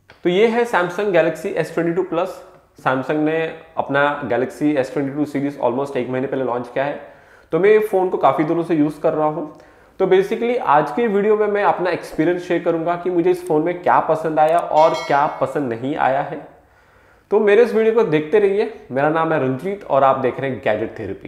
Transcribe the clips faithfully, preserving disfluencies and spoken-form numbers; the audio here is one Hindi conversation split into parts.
तो ये है Samsung Galaxy S twenty two plus. Samsung ने अपना Galaxy S twenty two series almost एक महीने पहले लॉन्च किया है, तो मैं ये फ़ोन को काफ़ी दिनों से यूज़ कर रहा हूँ। तो बेसिकली आज के वीडियो में मैं अपना एक्सपीरियंस शेयर करूँगा कि मुझे इस फ़ोन में क्या पसंद आया और क्या पसंद नहीं आया है। तो मेरे इस वीडियो को देखते रहिए। मेरा नाम है रंजीत और आप देख रहे हैं गैजेट थेरेपी।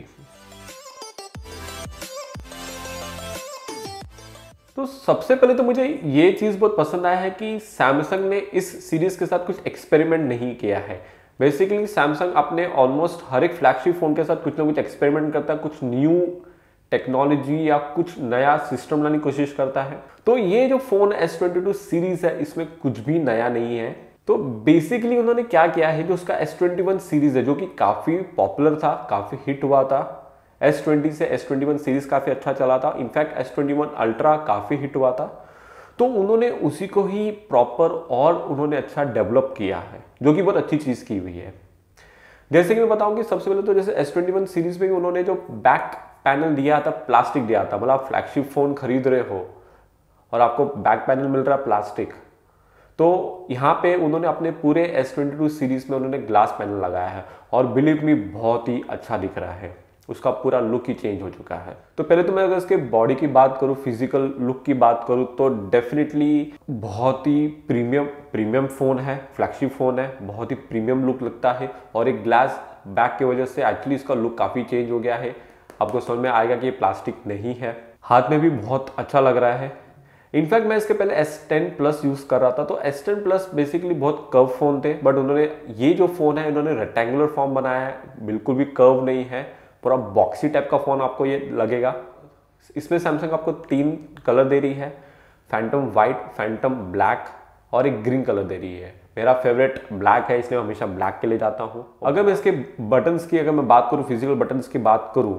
तो सबसे पहले तो मुझे ये चीज़ बहुत पसंद आया है कि सैमसंग ने इस सीरीज़ के साथ कुछ एक्सपेरिमेंट नहीं किया है। बेसिकली सैमसंग अपने ऑलमोस्ट हर एक फ्लैगशिप फ़ोन के साथ कुछ ना कुछ एक्सपेरिमेंट करता है, कुछ न्यू टेक्नोलॉजी या कुछ नया सिस्टम लाने की कोशिश करता है। तो ये जो phone S twenty two series है इसमें कुछ भी नया नहीं है। तो बेसिकली उन्होंने क्या किया है, जो उसका एस ट्वेंटी वन सीरीज़ है जो कि काफ़ी पॉपुलर था, काफ़ी हिट हुआ था। एस ट्वेंटी से एस ट्वेंटी वन सीरीज काफ़ी अच्छा चला था, in fact S twenty one ultra काफ़ी हिट हुआ था। तो उन्होंने उसी को ही प्रॉपर और उन्होंने अच्छा डेवलप किया है, जो कि बहुत अच्छी चीज़ की हुई है। जैसे कि मैं बताऊं कि सबसे पहले तो जैसे एस ट्वेंटी वन सीरीज में उन्होंने जो बैक पैनल दिया था, प्लास्टिक दिया था। मतलब आप फ्लैगशिप फ़ोन खरीद रहे हो और आपको बैक पैनल मिल रहा है प्लास्टिक, तो यहाँ पे उन्होंने अपने पूरे एस ट्वेंटी टू सीरीज में उन्होंने ग्लास पैनल लगाया है और बिलीव मी बहुत ही अच्छा दिख रहा है। उसका पूरा लुक ही चेंज हो चुका है। तो पहले तो मैं अगर इसके बॉडी की बात करूँ, फिजिकल लुक की बात करूँ, तो डेफिनेटली बहुत ही प्रीमियम प्रीमियम फ़ोन है, फ्लैगशिप फ़ोन है, बहुत ही प्रीमियम लुक लगता है। और एक ग्लास बैक की वजह से एक्चुअली इसका लुक काफ़ी चेंज हो गया है। आपको समझ में आएगा कि ये प्लास्टिक नहीं है। हाथ में भी बहुत अच्छा लग रहा है। इनफैक्ट मैं इसके पहले एस टेन प्लस यूज़ कर रहा था, तो एस टेन प्लस बेसिकली बहुत कर्व फ़ोन थे, बट उन्होंने ये जो फ़ोन है उन्होंने रेक्टेंगुलर फॉर्म बनाया है, बिल्कुल भी कर्व नहीं है, पूरा बॉक्सी टाइप का फ़ोन आपको ये लगेगा। इसमें सैमसंग आपको तीन कलर दे रही है, फैंटम वाइट, फैंटम ब्लैक और एक ग्रीन कलर दे रही है। मेरा फेवरेट ब्लैक है, इसलिए मैं हमेशा ब्लैक के लिए जाता हूँ। अगर मैं इसके बटन्स की अगर मैं बात करूँ, फिजिकल बटन्स की बात करूँ,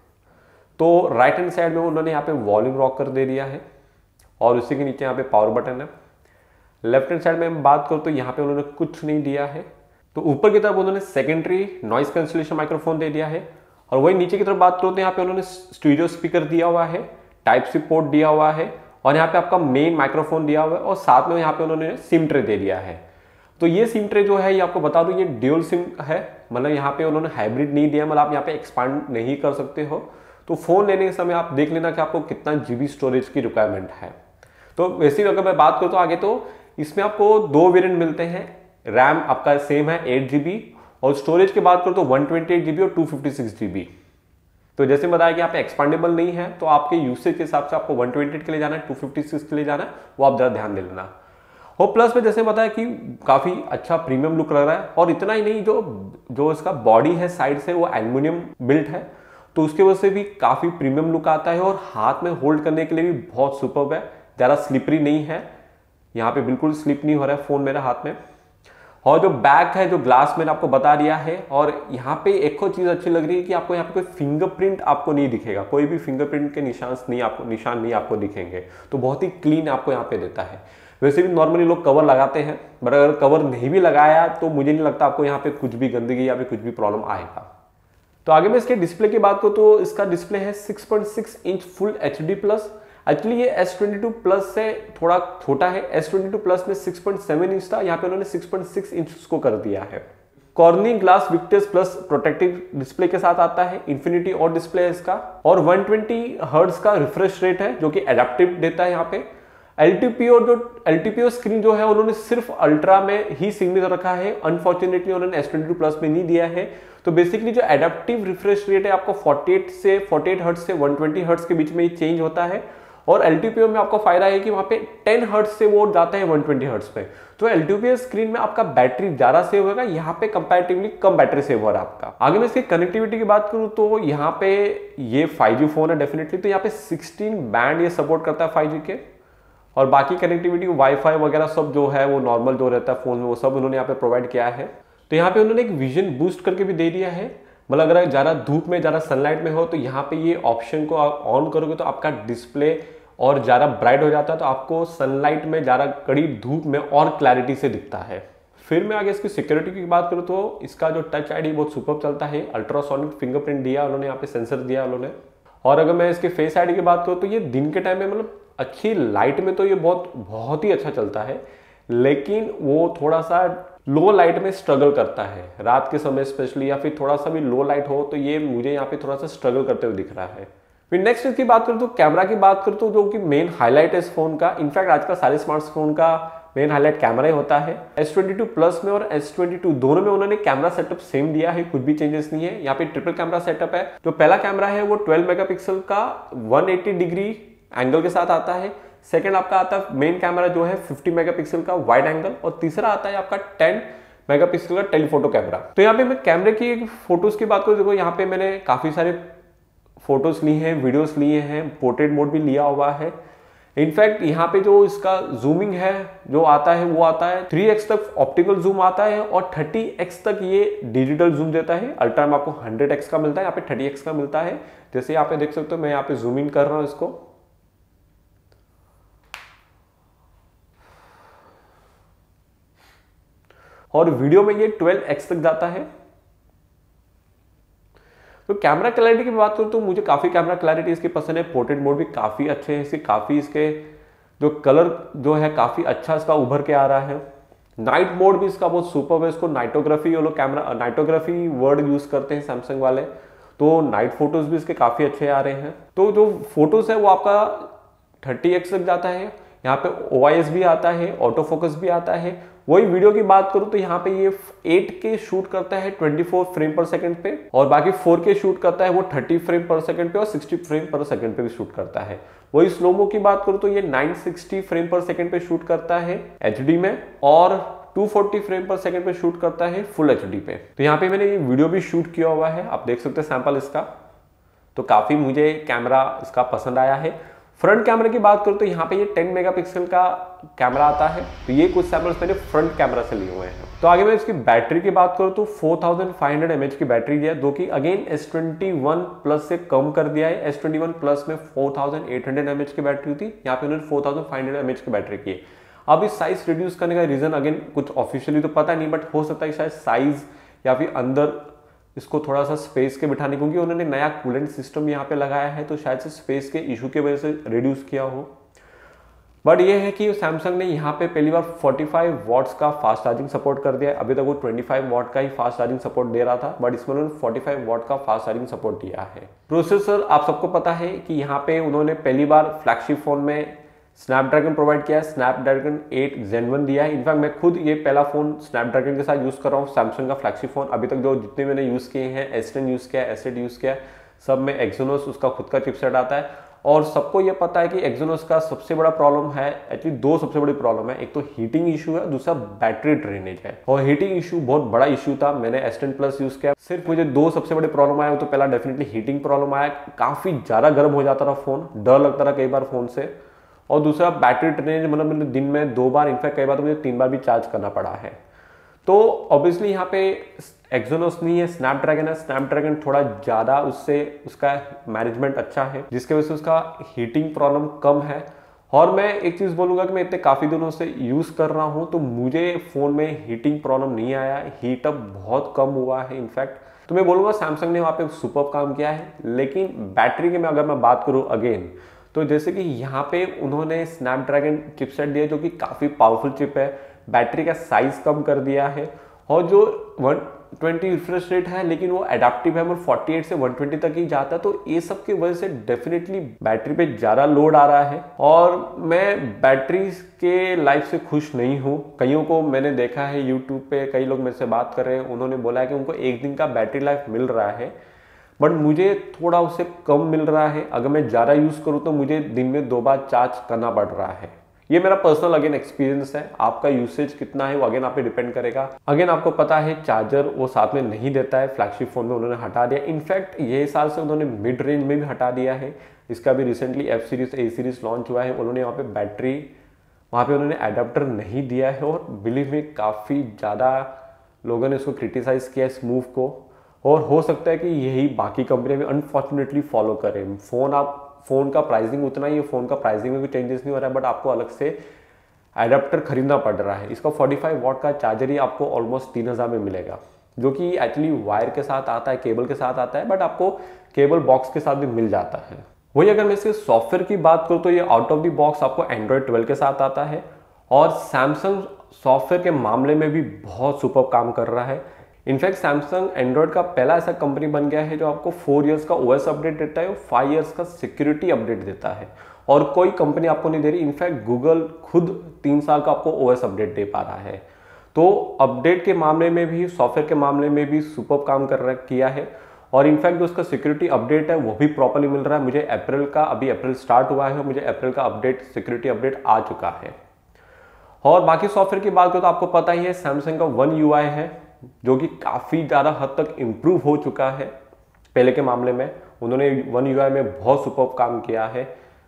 तो राइट हैंड साइड में उन्होंने यहाँ पे वॉल्यूम रॉकर दे दिया है और उसी के नीचे यहाँ पे पावर बटन है। लेफ्ट हैंड साइड में मैं बात करूँ तो यहाँ पे उन्होंने कुछ नहीं दिया है। तो ऊपर की तरफ उन्होंने सेकेंडरी नॉइस कैंसिलेशन माइक्रोफोन दे दिया है और वही नीचे की तरफ बात करो तो यहाँ पे उन्होंने स्टीरियो स्पीकर दिया हुआ है, टाइप सी पोर्ट दिया हुआ है और यहाँ पे आपका मेन माइक्रोफोन दिया हुआ है और साथ में यहाँ पे उन्होंने सिम ट्रे दे दिया है। तो ये सिम ट्रे जो है ये आपको बता दूं ये ड्यूल सिम है, मतलब यहाँ पे उन्होंने हाइब्रिड नहीं दिया, मतलब आप यहाँ पे एक्सपांड नहीं कर सकते हो। तो फोन लेने के समय आप देख लेना कि आपको कितना जीबी स्टोरेज की रिक्वायरमेंट है। तो वैसे ही अगर मैं बात करूँ तो आगे तो इसमें आपको दो वेरिएंट मिलते हैं। रैम आपका सेम है एट जीबी और स्टोरेज की बात करो तो वन ट्वेंटी एट जीबी और टू फिफ्टी सिक्स जीबी। तो जैसे बताया कि यहाँ पे एक्सपांडेबल नहीं है, तो आपके यूसेज के हिसाब से आपको वन ट्वेंटी एट के लिए जाना है, टू फिफ्टी सिक्स के लिए जाना है, वो आप जरा ध्यान दे लेना। और प्लस में जैसे बताया कि काफ़ी अच्छा प्रीमियम लुक लग रहा है और इतना ही नहीं, जो जो इसका बॉडी है साइड से वो एल्युमिनियम बिल्ट है, तो उसकी वजह से भी काफ़ी प्रीमियम लुक आता है और हाथ में होल्ड करने के लिए भी बहुत सुपर्ब है, ज़्यादा स्लिपरी नहीं है। यहाँ पे बिल्कुल स्लिप नहीं हो रहा है फ़ोन मेरे हाथ में। और जो बैक है, जो ग्लास मैंने आपको बता दिया है। और यहाँ पे एक और चीज़ अच्छी लग रही है कि आपको यहाँ पे कोई फिंगरप्रिंट आपको नहीं दिखेगा, कोई भी फिंगरप्रिंट के निशान नहीं आपको निशान नहीं आपको दिखेंगे, तो बहुत ही क्लीन आपको यहाँ पे देता है। वैसे भी नॉर्मली लोग कवर लगाते हैं, बट अगर कवर नहीं भी लगाया तो मुझे नहीं लगता आपको यहाँ पे कुछ भी गंदगी या फिर कुछ भी प्रॉब्लम आएगा। तो आगे मैं इसके डिस्प्ले की बात करूँ तो इसका डिस्प्ले है six point six inch full H D plus. Actually ये एस ट्वेंटी टू प्लस से थोड़ा छोटा है। एस ट्वेंटी टू प्लस में सिक्स पॉइंट सेवन इंच था, यहाँ पे उन्होंने सिक्स पॉइंट सिक्स इंच उसको कर दिया है। Corning glass Victus plus protective display के साथ आता है। इन्फिनिटी और डिस्प्ले है इसका और वन ट्वेंटी हर्ट्ज का रिफ्रेश रेट है जो कि एडेप्टिव देता है। यहाँ पे एल टी पी ओ जो L T P O screen जो है उन्होंने सिर्फ अल्ट्रा में ही सिग्नेचर रखा है, अनफॉर्चुनेटली उन्होंने एस ट्वेंटी टू प्लस में नहीं दिया है। तो बेसिकली जो एडेप्टिव रिफ्रेश रेट है आपको फोर्टी एट से फोर्टी एट हर्ट्ज से वन ट्वेंटी हर्ट्ज के बीच में ही चेंज होता है। और एल टी पी ओ में आपको फायदा है कि वहां पे टेन हर्ट्ज से वो जाता है वन ट्वेंटी हर्ट्ज पे, तो L T P O screen में आपका बैटरी ज्यादा सेव होगा, यहाँ पे कंपैरेटिवली कम बैटरी सेव हो रहा है आपका। आगे मैं इसकी कनेक्टिविटी की बात करूं तो यहाँ पे ये फाइव जी फोन है डेफिनेटली, तो यहाँ पे सिक्सटीन बैंड ये सपोर्ट करता है फाइव जी के और बाकी कनेक्टिविटी वाईफाई वगैरह सब जो है वो नॉर्मल जो रहता है फोन में वो सब उन्होंने यहाँ पे प्रोवाइड किया है। तो यहाँ पे उन्होंने एक विजन बूस्ट करके भी दे दिया है, मतलब अगर ज़्यादा धूप में ज़्यादा सनलाइट में हो तो यहाँ पे ये ऑप्शन को आप ऑन करोगे तो आपका डिस्प्ले और ज़्यादा ब्राइट हो जाता है, तो आपको सनलाइट में ज़्यादा कड़ी धूप में और क्लैरिटी से दिखता है। फिर मैं आगे इसकी सिक्योरिटी की बात करूँ तो इसका जो टच आईडी बहुत सुपर चलता है, अल्ट्रासोनिक फिंगरप्रिंट दिया उन्होंने, यहाँ पे सेंसर दिया उन्होंने। और अगर मैं इसके फेस आईडी की बात करूँ तो ये दिन के टाइम में मतलब अच्छी लाइट में तो ये बहुत बहुत ही अच्छा चलता है, लेकिन वो थोड़ा सा लो लाइट में स्ट्रगल करता है रात के समय स्पेशली, या फिर थोड़ा सा भी लो लाइट हो तो ये मुझे यहाँ पे थोड़ा सा स्ट्रगल करते हुए दिख रहा है। फिर नेक्स्ट इसकी बात करूँ तो कैमरा की बात करूँ तो जो कि मेन हाईलाइट है इस फोन का, इनफैक्ट आज का सारे स्मार्टफोन का मेन हाईलाइट कैमरा ही होता है। एस ट्वेंटी टू प्लस में और एस ट्वेंटी टू दोनों में उन्होंने कैमरा सेटअप सेम दिया है, कुछ भी चेंजेस नहीं है। यहाँ पे ट्रिपल कैमरा सेटअप है। जो पहला कैमरा है वो ट्वेल्व मेगापिक्सल का वन एटी डिग्री एंगल के साथ आता है। सेकंड आपका आता है मेन कैमरा जो है फिफ्टी मेगापिक्सल का वाइड एंगल, और तीसरा आता है आपका टेन मेगापिक्सल का टेलीफोटो कैमरा। तो यहाँ पे मैं कैमरे की फोटोज की बात करूँ, देखो यहाँ पे मैंने काफी सारे फोटोज लिए हैं, वीडियोस लिए हैं, पोर्ट्रेट मोड भी लिया हुआ है। इनफैक्ट यहाँ पे जो इसका जूमिंग है जो आता है वो आता है थ्री एक्स तक ऑप्टिकल जूम आता है, और थर्टी एक्स तक ये डिजिटल जूम देता है। अल्ट्रा में आपको हंड्रेड एक्स का मिलता है, यहाँ पे थर्टी एक्स का मिलता है। जैसे यहाँ पे देख सकते हो मैं यहाँ पे जूम इन कर रहा हूँ इसको, और वीडियो में ये ट्वेल्व एक्स तक जाता है। तो कैमरा क्लैरिटी की बात करूं तो मुझे काफी कैमरा क्लैरिटी इसकी पसंद है। पोर्ट्रेट मोड भी काफी अच्छे हैं इसके, काफी इसके जो कलर जो है काफी अच्छा इसका उभर के आ रहा है। नाइट मोड भी इसका बहुत सुपर है। इसको नाइटोग्राफी, वो लोग कैमरा नाइटोग्राफी वर्ड यूज करते हैं सैमसंग वाले, तो नाइट फोटोज भी इसके काफी अच्छे आ रहे हैं। तो जो फोटोज है वो आपका थर्टी एक्स तक जाता है। यहाँ पे ओ आई एस भी आता है, ऑटो फोकस भी आता है। वही वीडियो की बात करूं तो यहाँ पे ये एट के शूट करता है twenty four frame per second पे, और बाकी फोर के शूट करता है वो थर्टी फ्रेम पर सेकंड पे और सिक्सटी फ्रेम पर सेकंड पे भी शूट करता है। वही स्लोमो की बात करूं तो ये nine sixty frame per second पे शूट करता है एच डी में, और two forty frame per second पे शूट करता है फुल एच डी पे। तो यहाँ पे मैंने ये वीडियो भी शूट किया हुआ है, आप देख सकते हैं सैंपल इसका। तो काफी मुझे कैमरा इसका पसंद आया है। फ्रंट कैमरे की बात करूं तो यहाँ पे ये टेन मेगापिक्सल का कैमरा आता है। तो ये कुछ सैंपल्स मैंने फ्रंट कैमरा से लिए हुए हैं। तो आगे मैं इसकी बैटरी की बात करूं तो four thousand five hundred mAh की बैटरी है, जो कि again S twenty one plus से कम कर दिया है। एस ट्वेंटी वन प्लस में four thousand eight hundred mAh की बैटरी थी, यहाँ पे उन्होंने four thousand five hundred mAh की बैटरी की है। अब इस साइज रिड्यूस करने का रीजन अगेन कुछ ऑफिशियली तो पता नहीं, बट हो सकता है शायद साइज या फिर अंदर इसको थोड़ा सा स्पेस के बिठाने, क्योंकि उन्होंने नया कूलेंट सिस्टम यहाँ पे लगाया है, तो शायद से स्पेस के इशू की वजह से रिड्यूस किया हो। बट ये है कि सैमसंग ने यहाँ पे पहली बार फोर्टी फाइव वॉट्स का फास्ट चार्जिंग सपोर्ट कर दिया है। अभी तक वो ट्वेंटी फाइव वॉट का ही फास्ट चार्जिंग सपोर्ट दे रहा था, बट इसमें उन्होंने फोर्टी फाइव वॉट का फास्ट चार्जिंग सपोर्ट दिया है। प्रोसेसर आप सबको पता है कि यहाँ पे उन्होंने पहली बार फ्लैगशिप फोन में स्नैपड्रैगन प्रोवाइड किया है, स्नैपड्रैगन एट जेन वन दिया है। इनफैक्ट मैं खुद ये पहला फोन स्नैपड्रैगन के साथ यूज कर रहा हूँ, सैमसंग का फ्लैगशिप फोन। अभी तक जो जितने मैंने यूज किए हैं, एस टेन यूज किया, एस एट यूज किया, सब में एक्सोनोस उसका खुद का चिपसेट आता है। और सबको ये पता है कि एक्सोनोस का सबसे बड़ा प्रॉब्लम है, एक्चुअली दो सबसे बड़ी प्रॉब्लम है, एक तो हीटिंग इशू है, दूसरा बैटरी ड्रेनेज है। और हीटिंग इशू बहुत बड़ा इशू था। मैंने एस टेन प्लस यूज किया, सिर्फ मुझे दो सबसे बड़े प्रॉब्लम आया। तो पहला डेफिनेटली हीटिंग प्रॉब्लम आया, काफी ज्यादा गर्म हो जाता था फोन, डर लगता था कई बार फोन से। और दूसरा बैटरी ड्रेनेज, मतलब मैंने दिन में दो बार, इनफैक्ट कई बार तो मुझे तीन बार भी चार्ज करना पड़ा है। तो ऑब्वियसली यहाँ पे एक्सोनोस नहीं है, स्नैपड्रैगन है। स्नैपड्रैगन थोड़ा ज्यादा उससे उसका मैनेजमेंट अच्छा है, जिसके वजह से उसका हीटिंग प्रॉब्लम कम है। और मैं एक चीज बोलूंगा कि मैं इतने काफी दिनों से यूज कर रहा हूं, तो मुझे फोन में हीटिंग प्रॉब्लम नहीं आया, हीटअप बहुत कम हुआ है इनफैक्ट। तो मैं बोलूंगा सैमसंग ने वहां पे सुपर काम किया है। लेकिन बैटरी की मैं अगर मैं बात करूं अगेन, तो जैसे कि यहाँ पे उन्होंने स्नैपड्रैगन चिपसेट दिया जो कि काफी पावरफुल चिप है, बैटरी का साइज कम कर दिया है, और जो वन ट्वेंटी रिफ्रेश रेट है लेकिन वो एडाप्टिव है, मतलब फोर्टी एट से वन ट्वेंटी तक ही जाता है। तो ये सब की वजह से डेफिनेटली बैटरी पे ज्यादा लोड आ रहा है, और मैं बैटरी के लाइफ से खुश नहीं हूँ। कईयों को मैंने देखा है यूट्यूब पे, कई लोग मेरे से बात कर रहे हैं, उन्होंने बोला है कि उनको एक दिन का बैटरी लाइफ मिल रहा है, बट मुझे थोड़ा उससे कम मिल रहा है। अगर मैं ज़्यादा यूज़ करूँ तो मुझे दिन में दो बार चार्ज करना पड़ रहा है। ये मेरा पर्सनल अगेन एक्सपीरियंस है, आपका यूसेज कितना है वो अगेन आप पे डिपेंड करेगा। अगेन आपको पता है चार्जर वो साथ में नहीं देता है, फ्लैगशिप फोन में उन्होंने हटा दिया। इनफैक्ट ये साल से उन्होंने मिड रेंज में भी हटा दिया है। इसका भी recently F series A series launch हुआ है, उन्होंने वहाँ पे बैटरी वहाँ पे उन्होंने एडाप्टर नहीं दिया है, और बिलीव में काफ़ी ज़्यादा लोगों ने इसको क्रिटिसाइज किया इस मूव को। और हो सकता है कि यही बाकी कंपनियां भी अनफॉर्चुनेटली फॉलो करें। फोन आप फोन का प्राइसिंग उतना ही है, फोन का प्राइसिंग में कोई चेंजेस नहीं हो रहा है, बट आपको अलग से एडाप्टर खरीदना पड़ रहा है। इसका फोर्टी फाइव वॉट का चार्जर ही आपको ऑलमोस्ट तीन हज़ार में मिलेगा, जो कि एक्चुअली वायर के साथ आता है, केबल के साथ आता है, बट आपको केबल बॉक्स के साथ भी मिल जाता है। वही अगर मैं इसके सॉफ्टवेयर की बात करूँ तो ये आउट ऑफ द बॉक्स आपको एंड्रॉयड ट्वेल्व के साथ आता है, और सैमसंग सॉफ्टवेयर के मामले में भी बहुत सुपर काम कर रहा है। इनफैक्ट सैमसंग एंड्रॉयड का पहला ऐसा कंपनी बन गया है जो आपको फोर इयर्स का ओएस अपडेट देता है और फाइव इयर्स का सिक्योरिटी अपडेट देता है, और कोई कंपनी आपको नहीं दे रही। इनफैक्ट गूगल खुद तीन साल का आपको ओएस अपडेट दे पा रहा है। तो अपडेट के मामले में भी, सॉफ्टवेयर के मामले में भी सुपर काम कर रहा किया है। और इनफैक्ट जो उसका सिक्योरिटी अपडेट है वो भी प्रॉपर्ली मिल रहा है। मुझे अप्रैल का, अभी अप्रैल स्टार्ट हुआ है और मुझे अप्रैल का अपडेट, सिक्योरिटी अपडेट आ चुका है। और बाकी सॉफ्टवेयर की बात करें तो आपको पता ही है सैमसंग का वन यूआई है जो कि काफ़ी ज़्यादा हद तक इम्प्रूव हो चुका है पहले के मामले में। उन्होंने वन यूआई में बहुत सुपर काम किया है।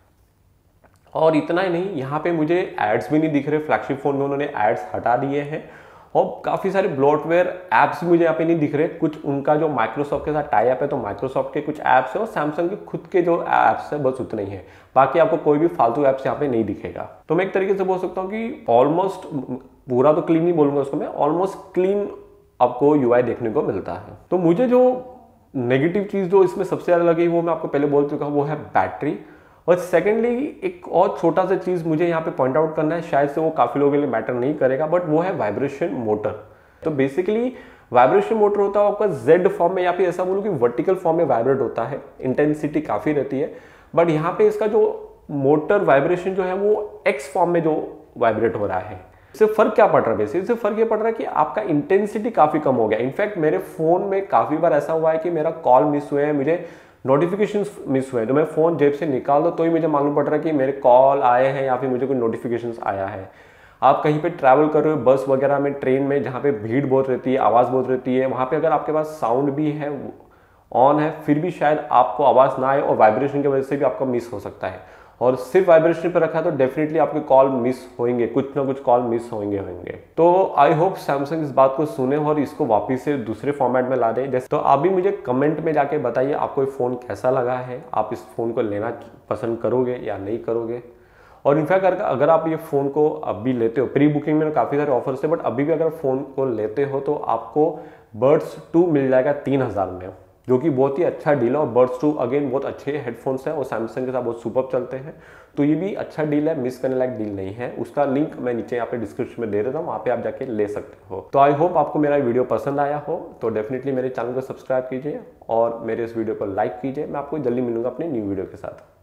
और इतना ही नहीं, यहाँ पे मुझे एड्स भी नहीं दिख रहे। फ्लैगशिप फोन में उन्होंने एड्स हटा दिए हैं और काफ़ी सारे ब्लॉटवेयर ऐप्स भी मुझे यहाँ पे नहीं दिख रहे। कुछ उनका जो माइक्रोसॉफ्ट के साथ टाई अप है तो माइक्रोसॉफ्ट के कुछ ऐप्स है और सैमसंग के खुद के जो ऐप्स है बस उतने ही है। बाकी आपको कोई भी फालतू ऐप्स यहाँ पे नहीं दिखेगा। तो मैं एक तरीके से बोल सकता हूँ कि ऑलमोस्ट, पूरा तो क्लीन नहीं बोलूंगा उसको मैं, ऑलमोस्ट क्लीन आपको यूआई देखने को मिलता है। तो मुझे जो नेगेटिव चीज़ जो इसमें सबसे ज़्यादा लगी वो मैं आपको पहले बोल चुका हूँ, वो है बैटरी। और सेकेंडली एक और छोटा सा चीज़ मुझे यहाँ पे पॉइंट आउट करना है, शायद से वो काफ़ी लोगों के लिए मैटर नहीं करेगा, बट वो है वाइब्रेशन मोटर। तो बेसिकली वाइब्रेशन मोटर होता है आपका जेड फॉर्म में, या फिर ऐसा बोलूँ कि वर्टिकल फॉर्म में वाइब्रेट होता है। इंटेंसिटी काफ़ी रहती है, बट यहाँ पे इसका जो मोटर वाइब्रेशन जो है वो एक्स फॉर्म में जो वाइब्रेट हो रहा है। इससे फर्क क्या पड़ रहा है? बेसिकली इससे फर्क ये पड़ रहा है कि आपका इंटेंसिटी काफ़ी कम हो गया। इनफैक्ट मेरे फ़ोन में काफ़ी बार ऐसा हुआ है कि मेरा कॉल मिस हुए हैं, मुझे नोटिफिकेशंस मिस हुए हैं। तो मैं फ़ोन जेब से निकाल दो तो ही मुझे मालूम पड़ रहा है कि मेरे कॉल आए हैं या फिर मुझे कोई नोटिफिकेशंस आया है। आप कहीं पे ट्रैवल कर रहे हो, बस वगैरह में, ट्रेन में, जहाँ पे भीड़ बहुत रहती है, आवाज़ बहुत रहती है, वहाँ पे अगर आपके पास साउंड भी है, ऑन है, फिर भी शायद आपको आवाज़ ना आए और वाइब्रेशन की वजह से भी आपका मिस हो सकता है। और सिर्फ वाइब्रेशन पर रखा है तो डेफिनेटली आपके कॉल मिस होंगे, कुछ ना कुछ कॉल मिस होंगे होंगे तो आई होप सैमसंग इस बात को सुने और इसको वापस से दूसरे फॉर्मेट में ला दे। जैसे तो आप भी मुझे कमेंट में जाके बताइए आपको ये फ़ोन कैसा लगा है, आप इस फ़ोन को लेना पसंद करोगे या नहीं करोगे। और इनफैक्ट अगर आप ये फ़ोन को अभी लेते हो, प्री बुकिंग में काफ़ी सारे ऑफर्स थे, बट अभी भी अगर फ़ोन को लेते हो तो आपको बर्ड्स टू मिल जाएगा तीन हज़ार में, जो कि बहुत ही अच्छा डील है। और बर्ड्स टू अगेन बहुत अच्छे हेडफोन्स हैं और सैमसंग के साथ बहुत सुपर चलते हैं, तो ये भी अच्छा डील है, मिस करने लायक डील नहीं है। उसका लिंक मैं नीचे यहाँ पे डिस्क्रिप्शन में दे देता हूँ, वहाँ पे आप जाके ले सकते हो। तो आई होप आपको मेरा वीडियो पसंद आया हो, तो डेफिनेटली मेरे चैनल को सब्सक्राइब कीजिए और मेरे इस वीडियो को लाइक कीजिए। मैं आपको जल्दी मिलूंगा अपने न्यू वीडियो के साथ।